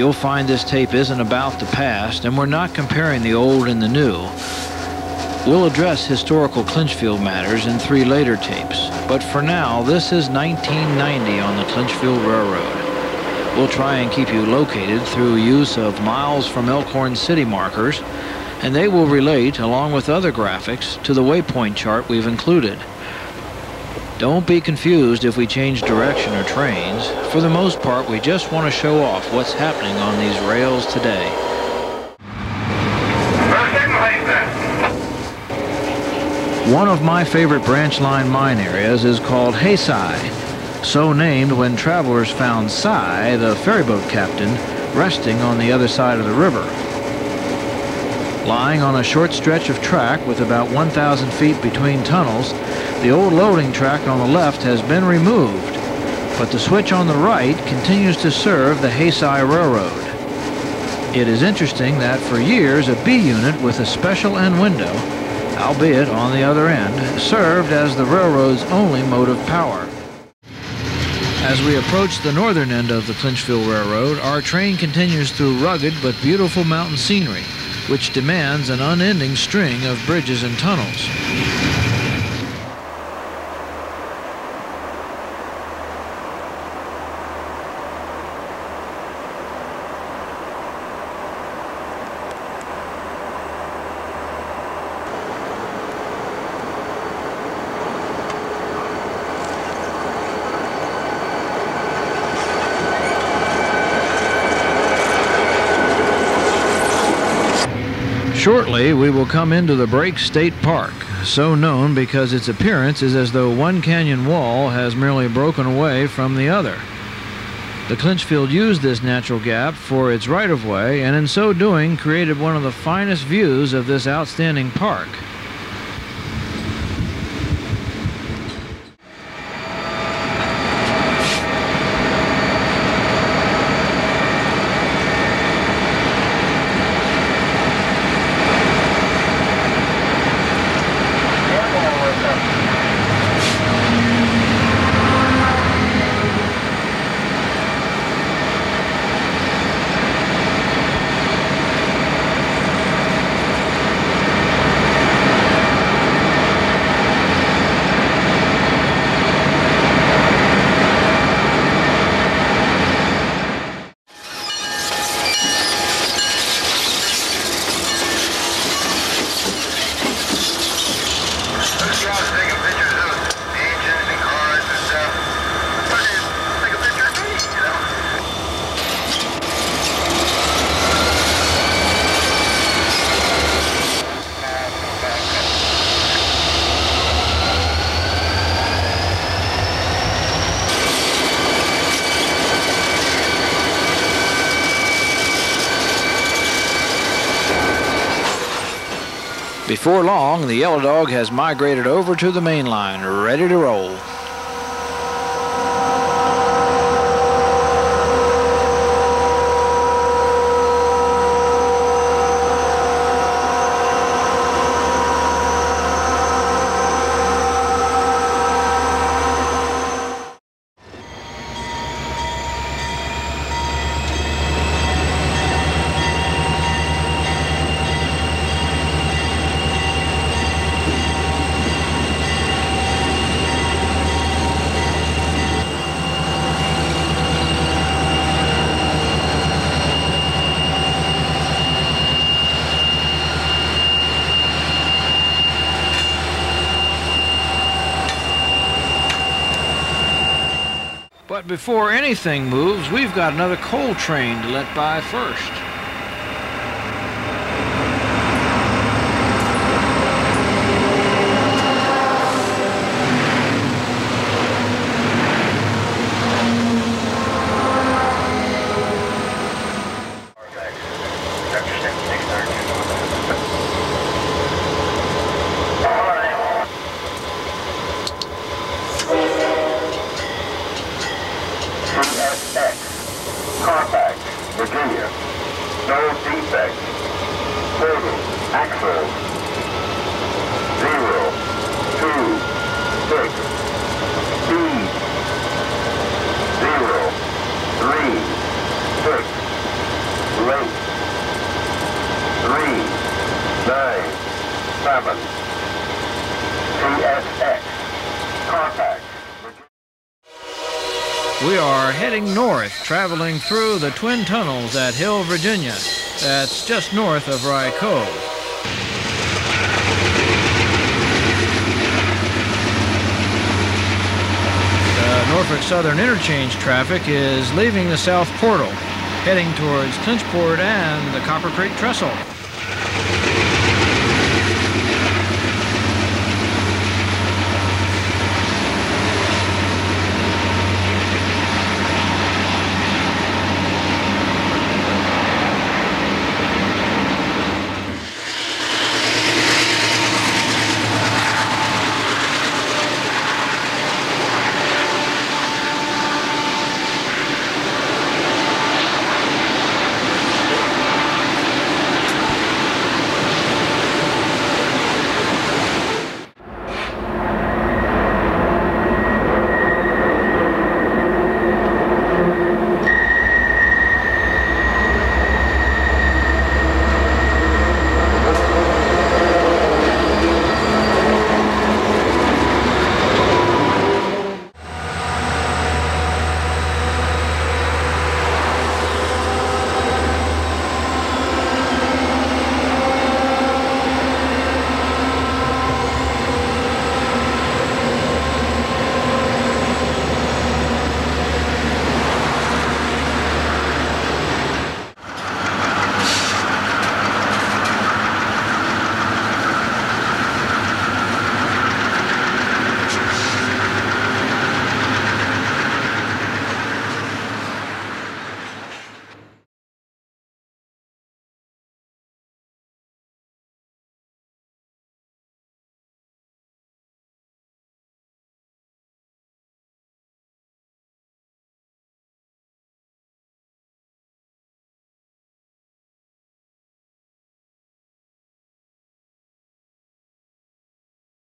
You'll find this tape isn't about the past, and we're not comparing the old and the new. We'll address historical Clinchfield matters in 3 later tapes, but for now, this is 1990 on the Clinchfield Railroad. We'll try and keep you located through use of miles from Elkhorn City markers, and they will relate, along with other graphics, to the waypoint chart we've included. Don't be confused if we change direction or trains. For the most part, we just want to show off what's happening on these rails today. One of my favorite branch line mine areas is called Hayside, so named when travelers found Cy, the ferryboat captain, resting on the other side of the river. Lying on a short stretch of track with about 1,000 feet between tunnels, the old loading track on the left has been removed, but the switch on the right continues to serve the Hayside Railroad. It is interesting that for years a B unit with a special end window, albeit on the other end, served as the railroad's only motive power. As we approach the northern end of the Clinchfield Railroad, our train continues through rugged but beautiful mountain scenery, which demands an unending string of bridges and tunnels. Shortly, we will come into the Break State Park, so known because its appearance is as though one canyon wall has merely broken away from the other. The Clinchfield used this natural gap for its right-of-way, and in so doing created one of the finest views of this outstanding park. Before long, the Yellow Dog has migrated over to the main line, ready to roll. But before anything moves, we've got another coal train to let by first. Contact, Virginia. We are heading north, traveling through the twin tunnels at Hill, Virginia. That's just north of Rye Cove. The Norfolk Southern interchange traffic is leaving the South Portal, heading towards Clinchport and the Copper Creek Trestle.